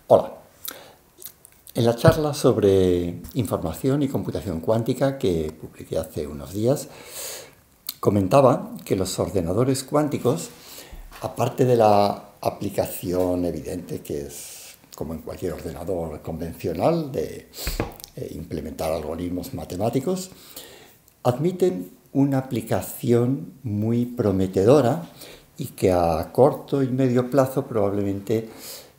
Hola. En la charla sobre información y computación cuántica que publiqué hace unos días, comentaba que los ordenadores cuánticos, aparte de la aplicación evidente que es, como en cualquier ordenador convencional, de implementar algoritmos matemáticos, admiten una aplicación muy prometedora y que a corto y medio plazo probablemente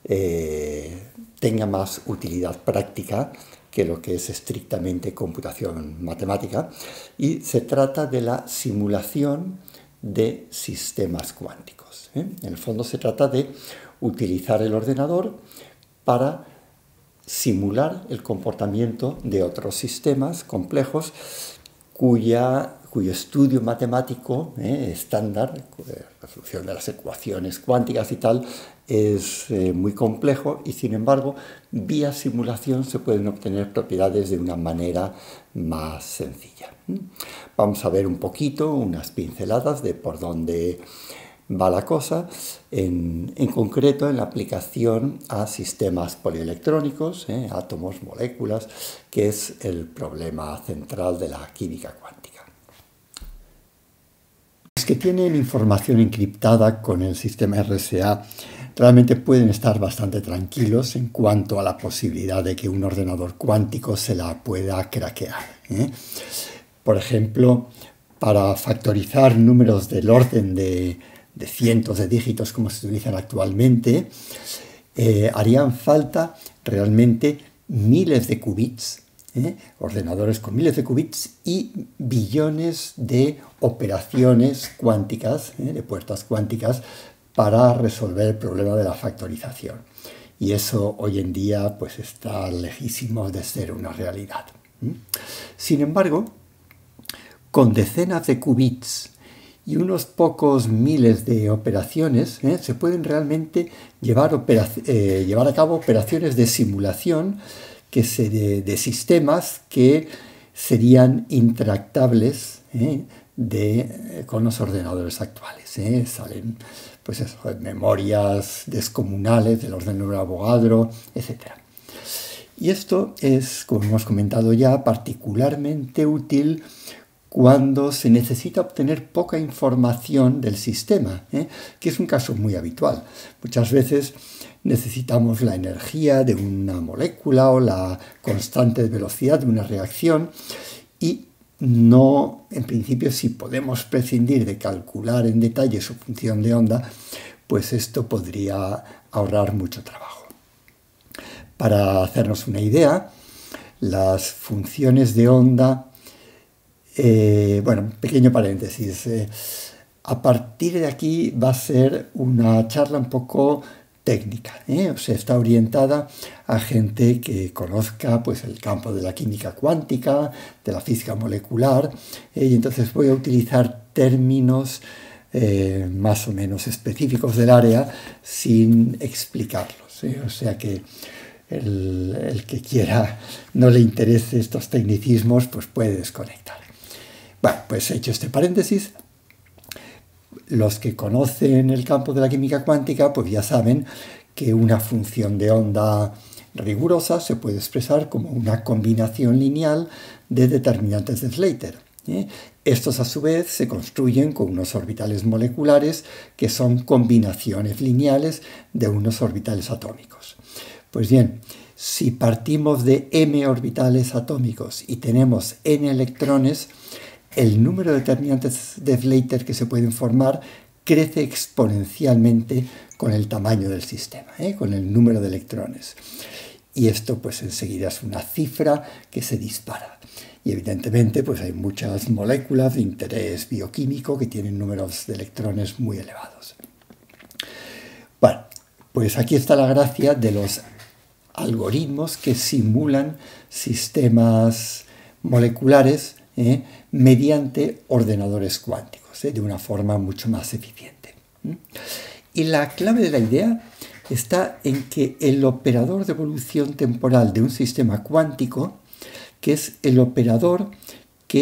tenga más utilidad práctica que lo que es estrictamente computación matemática, y se trata de la simulación de sistemas cuánticos. En el fondo se trata de utilizar el ordenador para simular el comportamiento de otros sistemas complejos cuyo estudio matemático estándar, resolución de las ecuaciones cuánticas y tal, es muy complejo, y sin embargo vía simulación se pueden obtener propiedades de una manera más sencilla. Vamos a ver un poquito, unas pinceladas de por dónde va la cosa, en concreto en la aplicación a sistemas polielectrónicos, átomos, moléculas, que es el problema central de la química cuántica. Los que tienen información encriptada con el sistema RSA realmente pueden estar bastante tranquilos en cuanto a la posibilidad de que un ordenador cuántico se la pueda craquear. Por ejemplo, para factorizar números del orden de cientos de dígitos como se utilizan actualmente, harían falta realmente miles de qubits, ordenadores con miles de qubits y billones de operaciones cuánticas, de puertas cuánticas, para resolver el problema de la factorización. Y eso hoy en día pues está lejísimo de ser una realidad. Sin embargo, con decenas de qubits y unos pocos miles de operaciones, se pueden realmente llevar a cabo operaciones de simulación de sistemas que serían intractables con los ordenadores actuales. Salen pues eso, memorias descomunales del orden de Avogadro, etc. Y esto es, como hemos comentado ya, particularmente útil cuando se necesita obtener poca información del sistema, que es un caso muy habitual. Muchas veces necesitamos la energía de una molécula o la constante de velocidad de una reacción, y no, en principio, si podemos prescindir de calcular en detalle su función de onda, pues esto podría ahorrar mucho trabajo. Para hacernos una idea, las funciones de onda, pequeño paréntesis, a partir de aquí va a ser una charla un poco técnica, o sea, está orientada a gente que conozca pues, el campo de la química cuántica, de la física molecular, y entonces voy a utilizar términos más o menos específicos del área sin explicarlos, o sea que el que quiera no le interese estos tecnicismos pues puede desconectar. Bueno, pues hecho este paréntesis, los que conocen el campo de la química cuántica pues ya saben que una función de onda rigurosa se puede expresar como una combinación lineal de determinantes de Slater. Estos a su vez se construyen con unos orbitales moleculares que son combinaciones lineales de unos orbitales atómicos. Pues bien, si partimos de m orbitales atómicos y tenemos n electrones, el número de determinantes de Slater que se pueden formar crece exponencialmente con el tamaño del sistema, con el número de electrones. Y esto pues enseguida es una cifra que se dispara. Y evidentemente pues hay muchas moléculas de interés bioquímico que tienen números de electrones muy elevados. Bueno, pues aquí está la gracia de los algoritmos que simulan sistemas moleculares mediante ordenadores cuánticos, de una forma mucho más eficiente. Y la clave de la idea está en que el operador de evolución temporal de un sistema cuántico, que es el operador que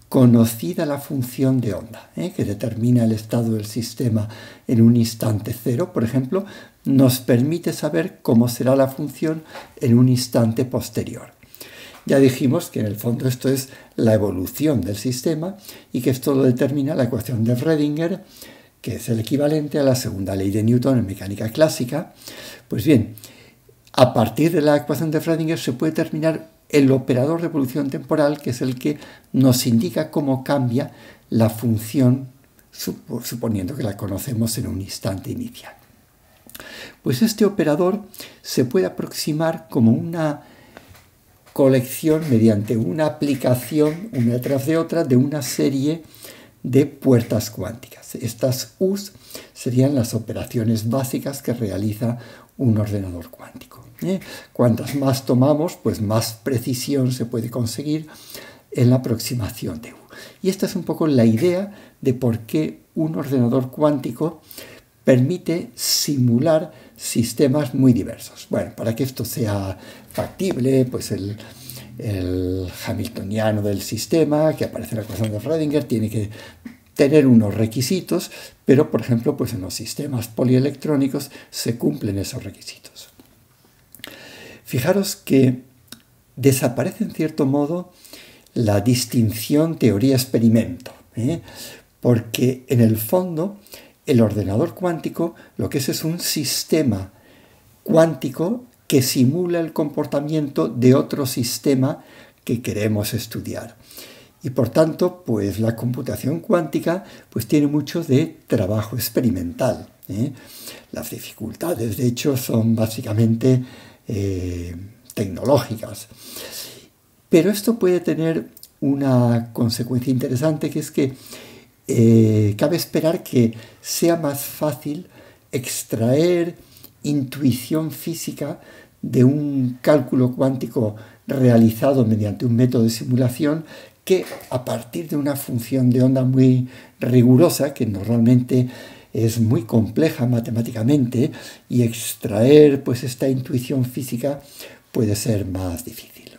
conocida la función de onda, que determina el estado del sistema en un instante cero, por ejemplo, nos permite saber cómo será la función en un instante posterior. Ya dijimos que en el fondo esto es la evolución del sistema y que esto lo determina la ecuación de Schrödinger, que es el equivalente a la segunda ley de Newton en mecánica clásica. Pues bien, a partir de la ecuación de Schrödinger se puede determinar el operador de evolución temporal, que es el que nos indica cómo cambia la función, suponiendo que la conocemos en un instante inicial. Pues este operador se puede aproximar como una colección mediante una aplicación, una detrás de otra, de una serie de puertas cuánticas. Estas U's serían las operaciones básicas que realiza un ordenador cuántico. Cuantas más tomamos, pues más precisión se puede conseguir en la aproximación de U. Y esta es un poco la idea de por qué un ordenador cuántico permite simular sistemas muy diversos. Bueno, para que esto sea factible, pues el hamiltoniano del sistema que aparece en la ecuación de Schrödinger tiene que tener unos requisitos, pero por ejemplo, pues en los sistemas polielectrónicos se cumplen esos requisitos. Fijaros que desaparece en cierto modo la distinción teoría-experimento, porque en el fondo el ordenador cuántico lo que es un sistema cuántico que simula el comportamiento de otro sistema que queremos estudiar. Y por tanto, pues la computación cuántica pues tiene mucho de trabajo experimental. Las dificultades, de hecho, son básicamente tecnológicas. Pero esto puede tener una consecuencia interesante, que es que cabe esperar que sea más fácil extraer intuición física de un cálculo cuántico realizado mediante un método de simulación que a partir de una función de onda muy rigurosa, que normalmente es muy compleja matemáticamente, y extraer pues esta intuición física puede ser más difícil.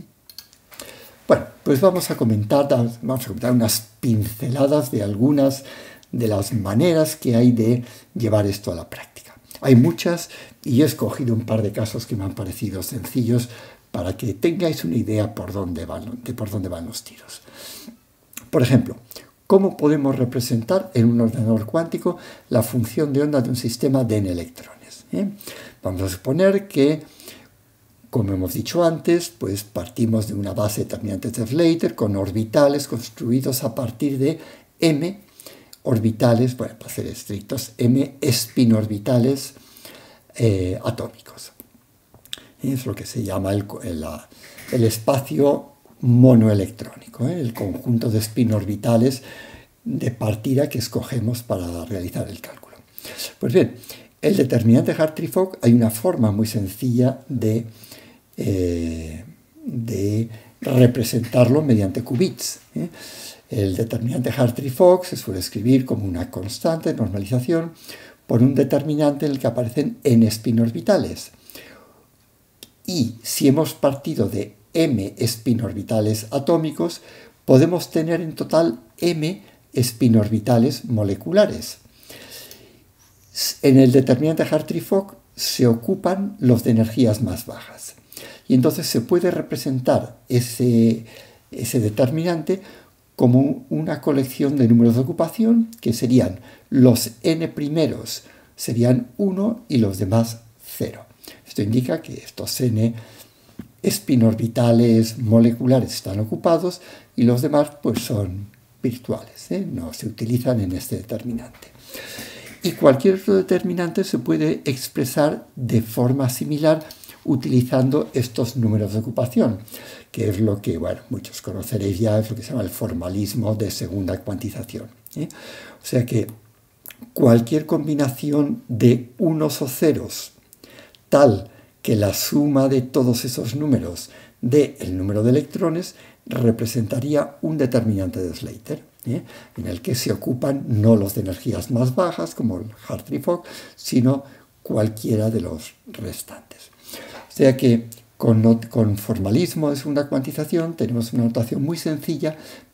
Bueno, pues vamos a comentar unas pinceladas de algunas de las maneras que hay de llevar esto a la práctica. Hay muchas y he escogido un par de casos que me han parecido sencillos para que tengáis una idea de por dónde van los tiros. Por ejemplo, ¿cómo podemos representar en un ordenador cuántico la función de onda de un sistema de n electrones? Vamos a suponer que, como hemos dicho antes, pues partimos de una base de determinantes de Slater con orbitales construidos a partir de m orbitales, bueno, para ser estrictos, m spin-orbitales atómicos. Es lo que se llama el espacio monoelectrónico, el conjunto de spin-orbitales de partida que escogemos para realizar el cálculo. Pues bien, el determinante Hartree-Fock hay una forma muy sencilla de representarlo mediante qubits. El determinante Hartree-Fock se suele escribir como una constante de normalización por un determinante en el que aparecen n spin-orbitales. Y si hemos partido de m spin-orbitales atómicos, podemos tener en total m spin-orbitales moleculares. En el determinante Hartree-Fock se ocupan los de energías más bajas. Y entonces se puede representar ese determinante como una colección de números de ocupación, que serían los n primeros serían 1 y los demás 0. Esto indica que estos n spin-orbitales moleculares están ocupados y los demás pues son virtuales, no se utilizan en este determinante. Y cualquier otro determinante se puede expresar de forma similar utilizando estos números de ocupación, que es lo que, bueno, muchos conoceréis ya, es lo que se llama el formalismo de segunda cuantización. O sea que cualquier combinación de unos o ceros tal que la suma de todos esos números dé el número de electrones representaría un determinante de Slater, en el que se ocupan no los de energías más bajas, como el Hartree-Fock, sino cualquiera de los restantes. O sea que con formalismo de segunda cuantización tenemos una notación muy sencilla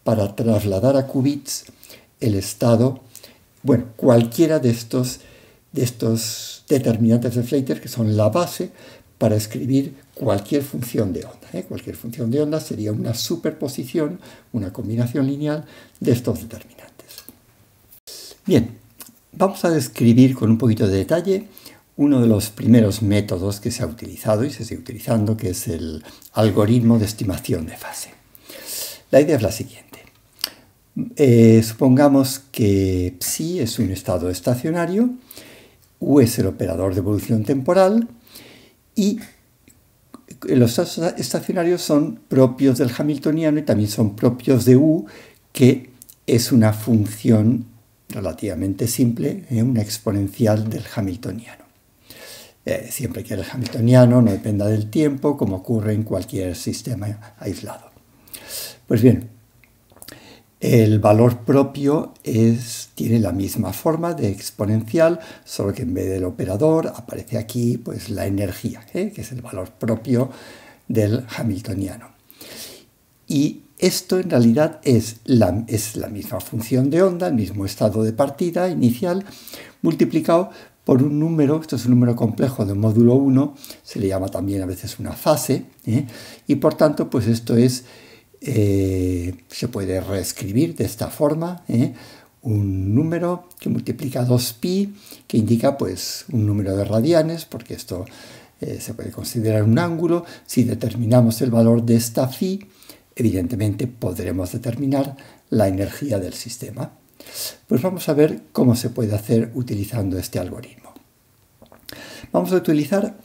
para trasladar a qubits el estado, bueno, cualquiera de estos determinantes de Slater, que son la base para escribir cualquier función de onda. Cualquier función de onda sería una superposición, una combinación lineal de estos determinantes. Bien, vamos a describir con un poquito de detalle uno de los primeros métodos que se ha utilizado y se sigue utilizando, que es el algoritmo de estimación de fase. La idea es la siguiente. Supongamos que psi es un estado estacionario, u es el operador de evolución temporal, y los estados estacionarios son propios del hamiltoniano y también son propios de u, que es una función relativamente simple, una exponencial del hamiltoniano. Siempre que el hamiltoniano no dependa del tiempo, como ocurre en cualquier sistema aislado. Pues bien, el valor propio tiene la misma forma de exponencial, solo que en vez del operador aparece aquí pues, la energía, que es el valor propio del hamiltoniano. Y esto en realidad es la misma función de onda, el mismo estado de partida inicial, multiplicado por un número, esto es un número complejo de módulo 1, se le llama también a veces una fase, y por tanto pues esto es, se puede reescribir de esta forma, un número que multiplica 2pi, que indica pues un número de radianes, porque esto se puede considerar un ángulo. Si determinamos el valor de esta phi, evidentemente podremos determinar la energía del sistema. Pues vamos a ver cómo se puede hacer utilizando este algoritmo. Vamos a utilizar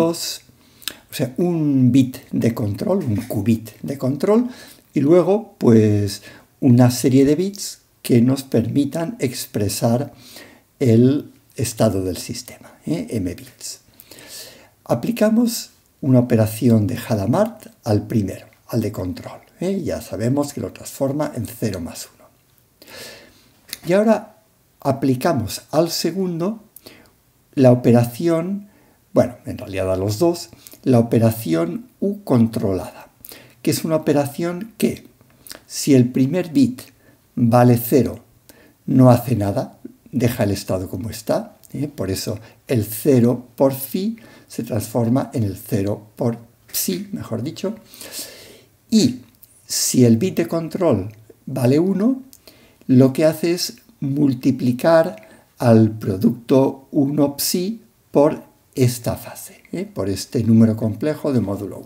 un bit de control, un qubit de control, y luego pues una serie de bits que nos permitan expresar el estado del sistema, m bits. Aplicamos una operación de Hadamard al primero, al de control. Ya sabemos que lo transforma en 0 más 1. Y ahora aplicamos al segundo la operación, bueno, en realidad a los dos, la operación U controlada, que es una operación que, si el primer bit vale 0, no hace nada, deja el estado como está, por eso el 0 por phi se transforma en el 0 por psi, mejor dicho, y si el bit de control vale 1, lo que hace es multiplicar al producto 1 psi por esta fase, por este número complejo de módulo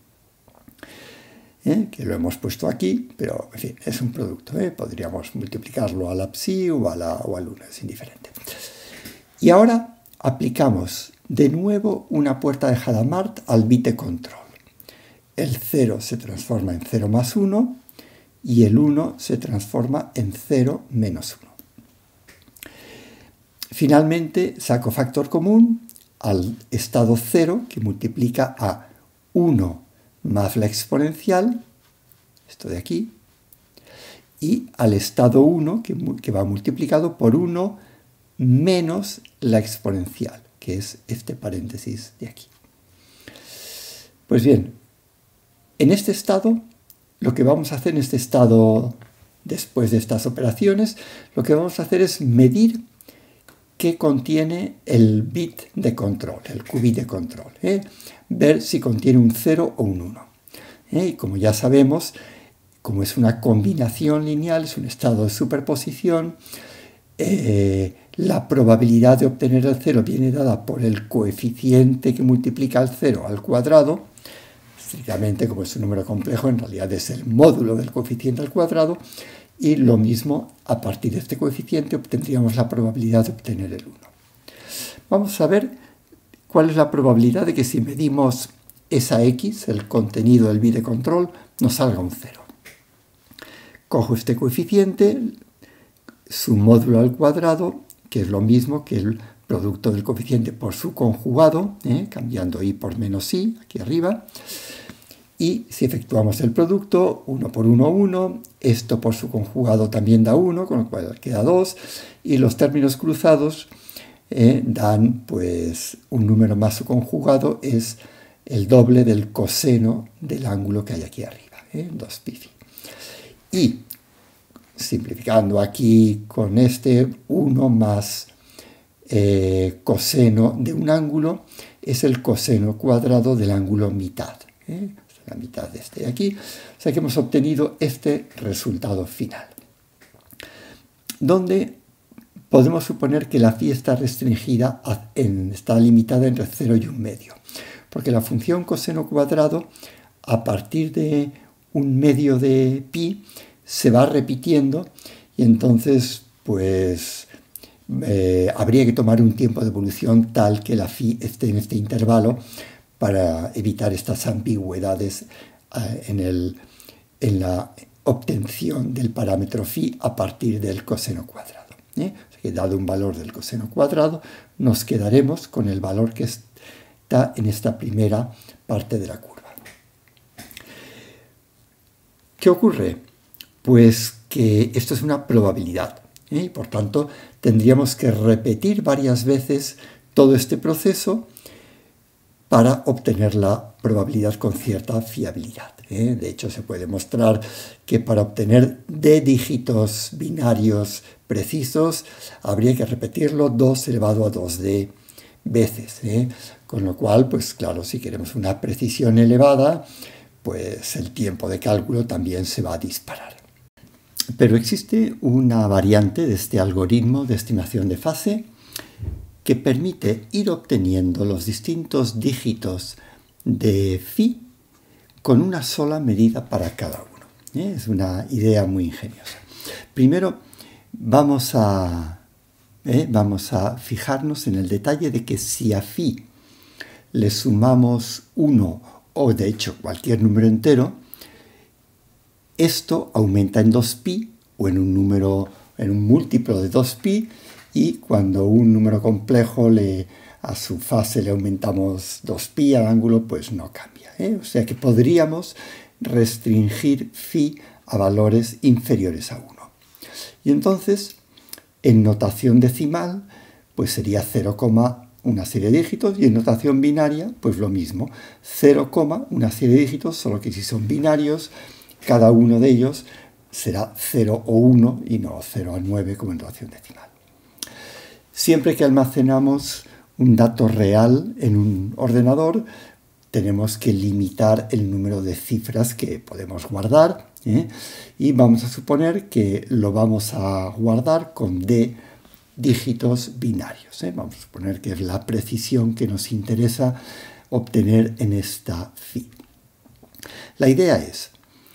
1, que lo hemos puesto aquí, pero en fin, es un producto, podríamos multiplicarlo a la psi o al 1, es indiferente. Y ahora aplicamos de nuevo una puerta de Hadamard al bit de control. El 0 se transforma en 0 más 1 y el 1 se transforma en 0 menos 1. Finalmente saco factor común al estado 0, que multiplica a 1 más la exponencial, esto de aquí, y al estado 1, que va multiplicado por 1 menos la exponencial, que es este paréntesis de aquí. Pues bien, en este estado, lo que vamos a hacer en este estado, después de estas operaciones, lo que vamos a hacer es medir qué contiene el bit de control, el qubit de control. Ver si contiene un 0 o un 1. Y como ya sabemos, como es una combinación lineal, es un estado de superposición, la probabilidad de obtener el 0 viene dada por el coeficiente que multiplica el 0 al cuadrado. Estrictamente, como es un número complejo, en realidad es el módulo del coeficiente al cuadrado, y lo mismo, a partir de este coeficiente obtendríamos la probabilidad de obtener el 1. Vamos a ver cuál es la probabilidad de que si medimos esa x, el contenido del bit de control, nos salga un 0. Cojo este coeficiente, su módulo al cuadrado, que es lo mismo que el producto del coeficiente por su conjugado, cambiando i por menos i, aquí arriba. Y si efectuamos el producto, 1 por 1, 1, esto por su conjugado también da 1, con lo cual queda 2, y los términos cruzados dan pues un número más su conjugado, es el doble del coseno del ángulo que hay aquí arriba, 2 pi. Y simplificando aquí con este, 1 más coseno de un ángulo es el coseno cuadrado del ángulo mitad. La mitad de este de aquí. O sea que hemos obtenido este resultado final, donde podemos suponer que la phi está restringida, está limitada entre 0 y 1/2, porque la función coseno cuadrado a partir de 1/2 de pi se va repitiendo y entonces pues habría que tomar un tiempo de evolución tal que la phi esté en este intervalo para evitar estas ambigüedades en la obtención del parámetro phi a partir del coseno cuadrado. O sea que dado un valor del coseno cuadrado, nos quedaremos con el valor que está en esta primera parte de la curva. ¿Qué ocurre? Pues que esto es una probabilidad. Y por tanto, tendríamos que repetir varias veces todo este proceso para obtener la probabilidad con cierta fiabilidad. De hecho, se puede mostrar que para obtener d dígitos binarios precisos habría que repetirlo 2 elevado a 2d veces. Con lo cual, pues claro, si queremos una precisión elevada, pues el tiempo de cálculo también se va a disparar. Pero existe una variante de este algoritmo de estimación de fase que permite ir obteniendo los distintos dígitos de phi con una sola medida para cada uno. Es una idea muy ingeniosa. Primero vamos a fijarnos en el detalle de que si a phi le sumamos 1 o de hecho cualquier número entero, esto aumenta en 2pi o en un múltiplo de 2pi, y cuando un número complejo a su fase le aumentamos 2pi al ángulo, pues no cambia. O sea que podríamos restringir phi a valores inferiores a 1. Y entonces, en notación decimal, pues sería 0, una serie de dígitos, y en notación binaria, pues lo mismo. 0, una serie de dígitos, solo que si son binarios, cada uno de ellos será 0 o 1 y no 0 a 9 como en notación decimal. Siempre que almacenamos un dato real en un ordenador, tenemos que limitar el número de cifras que podemos guardar, y vamos a suponer que lo vamos a guardar con d dígitos binarios. Vamos a suponer que es la precisión que nos interesa obtener en esta phi. La idea es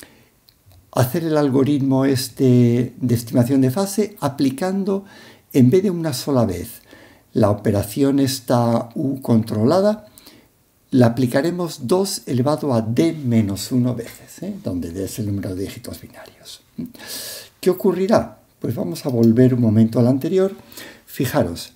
hacer el algoritmo de estimación de fase aplicando, en vez de una sola vez, la operación esta u controlada, la aplicaremos 2 elevado a d menos 1 veces, donde d es el número de dígitos binarios. ¿Qué ocurrirá? Pues vamos a volver un momento al anterior. Fijaros,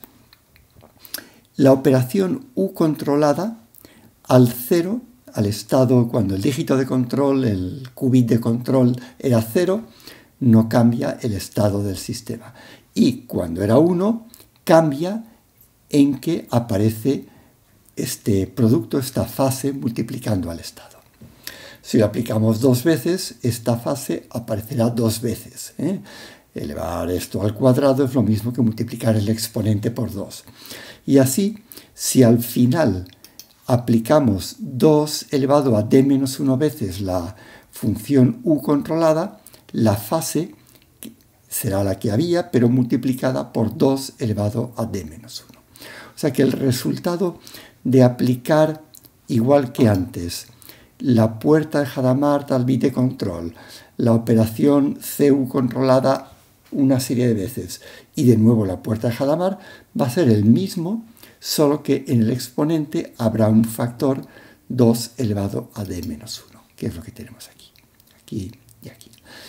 la operación u controlada al 0, al estado cuando el dígito de control, el qubit de control era 0, no cambia el estado del sistema. Y cuando era 1, cambia en que aparece este producto, esta fase, multiplicando al estado. Si lo aplicamos 2 veces, esta fase aparecerá 2 veces. Elevar esto al cuadrado es lo mismo que multiplicar el exponente por 2. Y así, si al final aplicamos 2 elevado a d menos 1 veces la función u controlada, la fase será la que había, pero multiplicada por 2 elevado a d menos 1. O sea que el resultado de aplicar, igual que antes, la puerta de Hadamard al bit de control, la operación cu controlada una serie de veces y de nuevo la puerta de Hadamard, va a ser el mismo, solo que en el exponente habrá un factor 2 elevado a d menos 1, que es lo que tenemos aquí, aquí y aquí.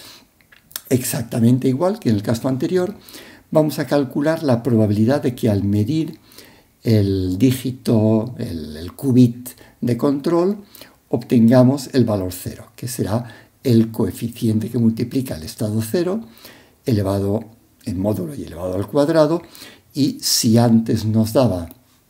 Exactamente igual que en el caso anterior, vamos a calcular la probabilidad de que al medir el dígito, el qubit de control, obtengamos el valor 0, que será el coeficiente que multiplica el estado 0 elevado en módulo y elevado al cuadrado, y si antes nos daba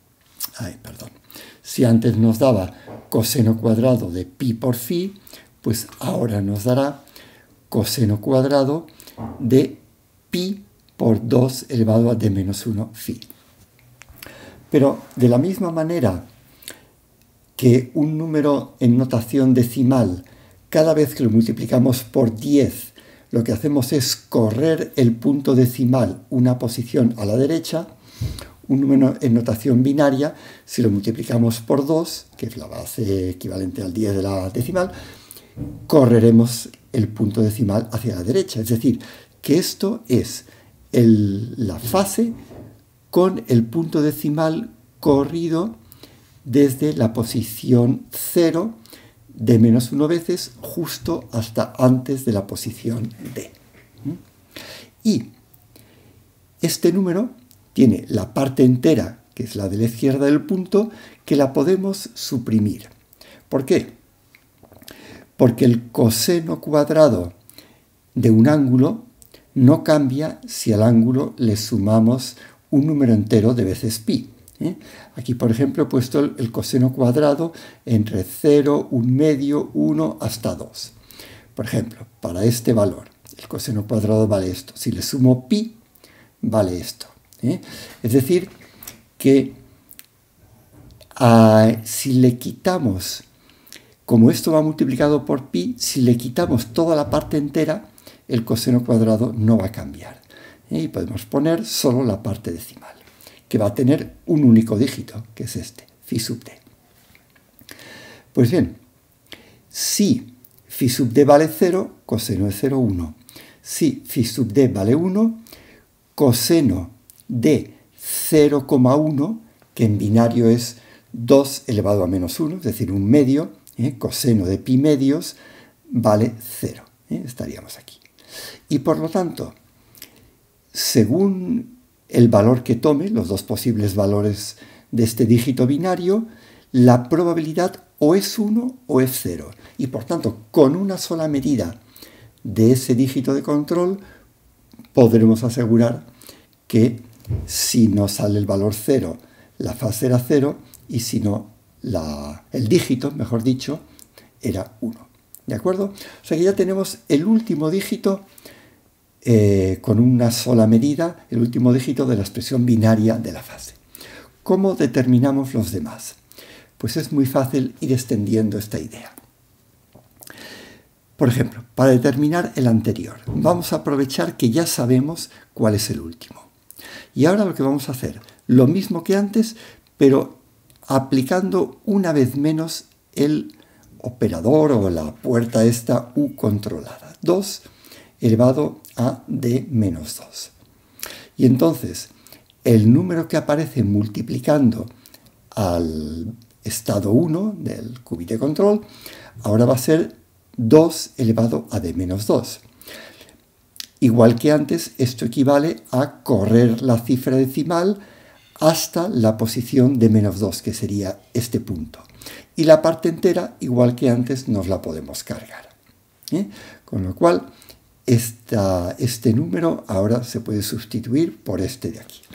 coseno cuadrado de pi por phi, pues ahora nos dará coseno cuadrado de pi por 2 elevado a d menos 1 phi. Pero de la misma manera que un número en notación decimal, cada vez que lo multiplicamos por 10, lo que hacemos es correr el punto decimal una posición a la derecha, un número en notación binaria, si lo multiplicamos por 2, que es la base equivalente al 10 de la decimal, correremos el punto decimal hacia la derecha. Es decir, que esto es la fase con el punto decimal corrido desde la posición 0 de menos 1 veces justo hasta antes de la posición d. Y este número tiene la parte entera, que es la de la izquierda del punto, que la podemos suprimir. ¿Por qué? Porque el coseno cuadrado de un ángulo no cambia si al ángulo le sumamos un número entero de veces pi. Aquí, por ejemplo, he puesto el coseno cuadrado entre 0, 1 medio, 1 hasta 2. Por ejemplo, para este valor, el coseno cuadrado vale esto. Si le sumo pi, vale esto. Es decir, que si le quitamos, como esto va multiplicado por pi, si le quitamos toda la parte entera, el coseno cuadrado no va a cambiar. Y podemos poner solo la parte decimal, que va a tener un único dígito, que es este, phi sub d. Pues bien, si phi sub d vale 0, coseno de 0, 1. Si phi sub d vale 1, coseno de 0,1, que en binario es 2 elevado a menos 1, es decir, un medio, coseno de pi medios, vale 0. Estaríamos aquí. Y por lo tanto, según el valor que tome, los dos posibles valores de este dígito binario, la probabilidad o es 1 o es 0. Y por tanto, con una sola medida de ese dígito de control, podremos asegurar que si no sale el valor 0, la fase era 0, y si no, el dígito, mejor dicho, era 1. ¿De acuerdo? O sea que ya tenemos el último dígito con una sola medida, el último dígito de la expresión binaria de la fase. ¿Cómo determinamos los demás? Pues es muy fácil ir extendiendo esta idea. Por ejemplo, para determinar el anterior, vamos a aprovechar que ya sabemos cuál es el último. Y ahora lo que vamos a hacer, lo mismo que antes, pero aplicando una vez menos el operador o la puerta esta u controlada. 2 elevado a d menos 2. Y entonces, el número que aparece multiplicando al estado 1 del qubit de control, ahora va a ser 2 elevado a d menos 2. Igual que antes, esto equivale a correr la cifra decimal hasta la posición de menos 2, que sería este punto. Y la parte entera, igual que antes, nos la podemos cargar. Con lo cual, este número ahora se puede sustituir por este de aquí.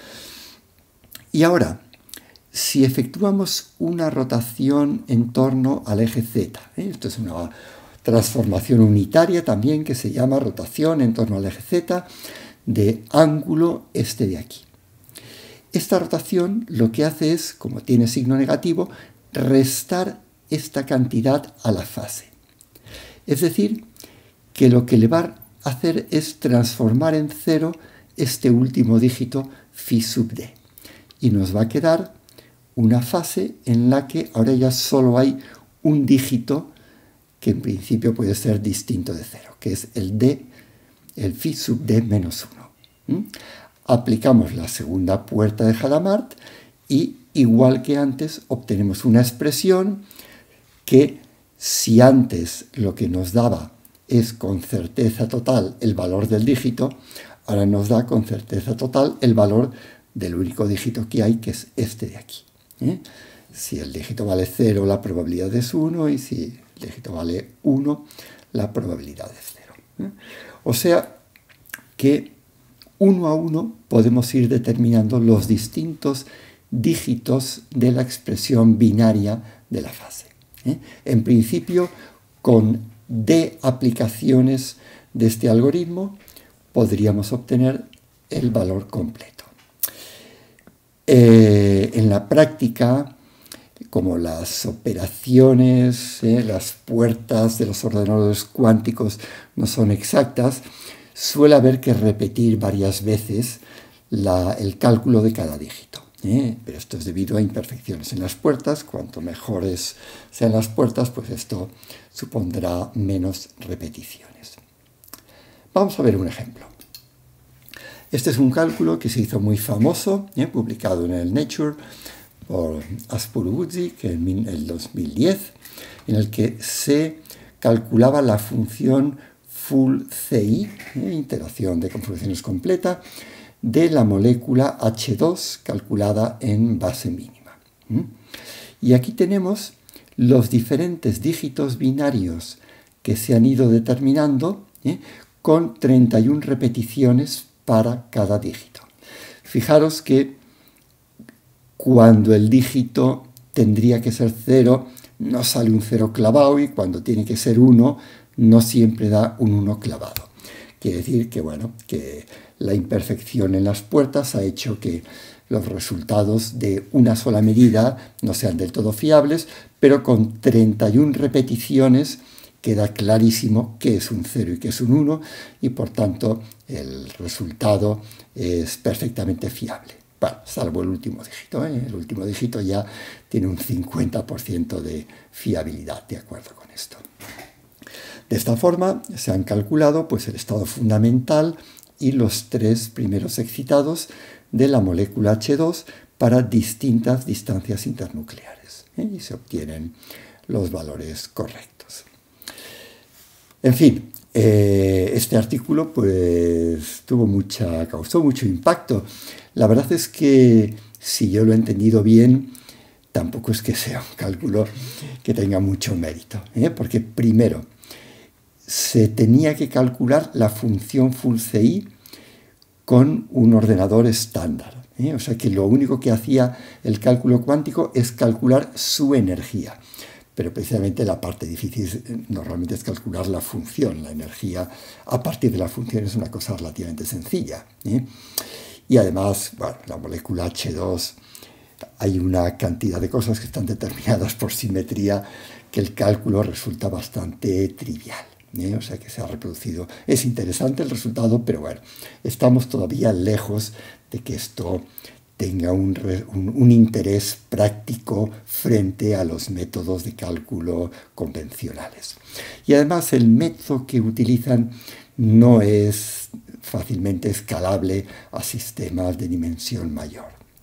Y ahora, si efectuamos una rotación en torno al eje Z, esto es una transformación unitaria también que se llama rotación en torno al eje Z de ángulo este de aquí. Esta rotación lo que hace es, como tiene signo negativo, restar esta cantidad a la fase. Es decir, que lo que le va a hacer es transformar en 0 este último dígito phi sub d. Y nos va a quedar una fase en la que ahora ya solo hay un dígito que en principio puede ser distinto de 0, que es el d, el phi sub d menos 1. Aplicamos la segunda puerta de Hadamard y, igual que antes, obtenemos una expresión que, si antes lo que nos daba es con certeza total el valor del dígito, ahora nos da con certeza total el valor del único dígito que hay, que es este de aquí. Si el dígito vale 0, la probabilidad es 1, y si el dígito vale 1, la probabilidad es 0. O sea que uno a uno podemos ir determinando los distintos dígitos de la expresión binaria de la fase. En principio, con d aplicaciones de este algoritmo, podríamos obtener el valor completo. En la práctica, como las operaciones, las puertas de los ordenadores cuánticos no son exactas, suele haber que repetir varias veces el cálculo de cada dígito. Pero esto es debido a imperfecciones en las puertas. Cuanto mejores sean las puertas, pues esto supondrá menos repeticiones. Vamos a ver un ejemplo. Este es un cálculo que se hizo muy famoso, publicado en el Nature por Aspuru-Woodsey en el 2010, en el que se calculaba la función full CI, interacción de conformaciones completa, de la molécula H2 calculada en base mínima. Y aquí tenemos los diferentes dígitos binarios que se han ido determinando con 31 repeticiones para cada dígito. Fijaros que cuando el dígito tendría que ser 0, no sale un 0 clavado, y cuando tiene que ser 1, no siempre da un 1 clavado. Quiere decir que, bueno, que la imperfección en las puertas ha hecho que los resultados de una sola medida no sean del todo fiables, pero con 31 repeticiones queda clarísimo qué es un 0 y qué es un 1, y por tanto el resultado es perfectamente fiable. Bueno, salvo el último dígito, El último dígito ya tiene un 50% de fiabilidad, de acuerdo con esto. De esta forma se han calculado pues, el estado fundamental y los 3 primeros excitados de la molécula H2 para distintas distancias internucleares, y se obtienen los valores correctos. En fin, este artículo pues, causó mucho impacto. La verdad es que, si yo lo he entendido bien, tampoco es que sea un cálculo que tenga mucho mérito, porque primero se tenía que calcular la función full CI con un ordenador estándar. O sea que lo único que hacía el cálculo cuántico es calcular su energía. Pero precisamente la parte difícil normalmente es calcular la función. La energía a partir de la función es una cosa relativamente sencilla. Y además, bueno, la molécula H2, hay una cantidad de cosas que están determinadas por simetría que el cálculo resulta bastante trivial. O sea que se ha reproducido. Es interesante el resultado, pero bueno, estamos todavía lejos de que esto tenga un interés práctico frente a los métodos de cálculo convencionales. Y además el método que utilizan no es fácilmente escalable a sistemas de dimensión mayor.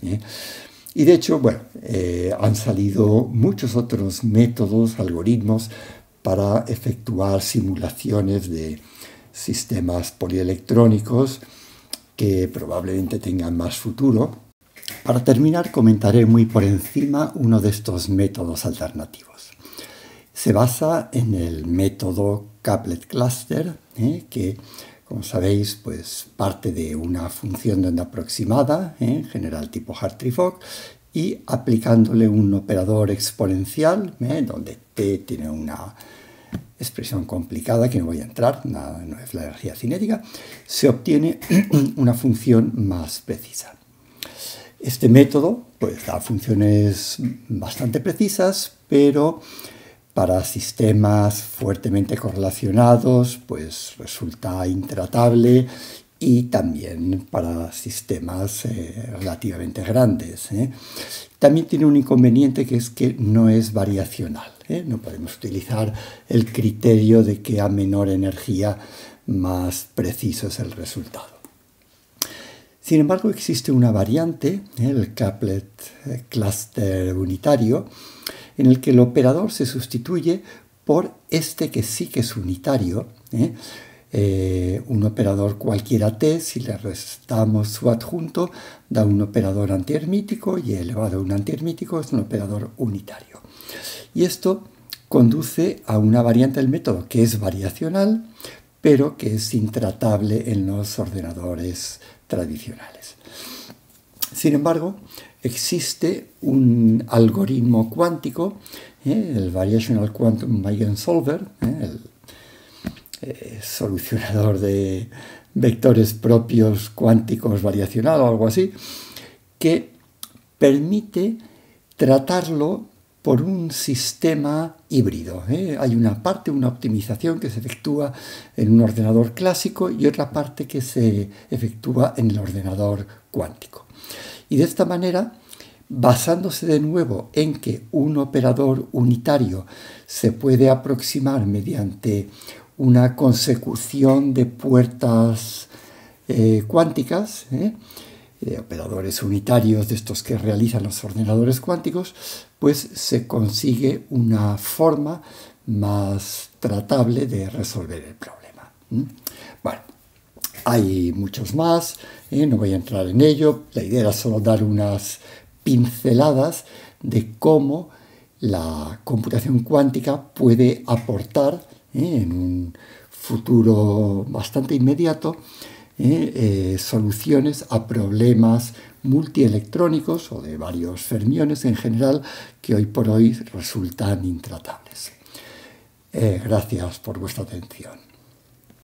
Y de hecho, bueno, han salido muchos otros métodos, algoritmos, para efectuar simulaciones de sistemas polielectrónicos que probablemente tengan más futuro. Para terminar, comentaré muy por encima uno de estos métodos alternativos. Se basa en el método Couplet Cluster, que, como sabéis, pues parte de una función de onda aproximada, en general tipo Hartree-Fock, y aplicándole un operador exponencial, donde t tiene una expresión complicada que no voy a entrar, no es la energía cinética, se obtiene una función más precisa. Este método pues, da funciones bastante precisas, pero para sistemas fuertemente correlacionados pues, resulta intratable, y también para sistemas relativamente grandes. También tiene un inconveniente, que es que no es variacional. No podemos utilizar el criterio de que a menor energía más preciso es el resultado. Sin embargo, existe una variante, el Couplet Cluster unitario, en el que el operador se sustituye por este que sí que es unitario, un operador cualquiera t, si le restamos su adjunto, da un operador antihermítico, y elevado a un antihermítico es un operador unitario. Y esto conduce a una variante del método que es variacional, pero que es intratable en los ordenadores tradicionales. Sin embargo, existe un algoritmo cuántico, el Variational Quantum Eigensolver, el solucionador de vectores propios cuánticos variacional o algo así, que permite tratarlo por un sistema híbrido. Hay una parte, una optimización que se efectúa en un ordenador clásico y otra parte que se efectúa en el ordenador cuántico. Y de esta manera, basándose de nuevo en que un operador unitario se puede aproximar mediante una consecución de puertas cuánticas, operadores unitarios de estos que realizan los ordenadores cuánticos, pues se consigue una forma más tratable de resolver el problema. Bueno, hay muchos más, no voy a entrar en ello. La idea era solo dar unas pinceladas de cómo la computación cuántica puede aportar en un futuro bastante inmediato soluciones a problemas multielectrónicos o de varios fermiones en general que hoy por hoy resultan intratables. Gracias por vuestra atención.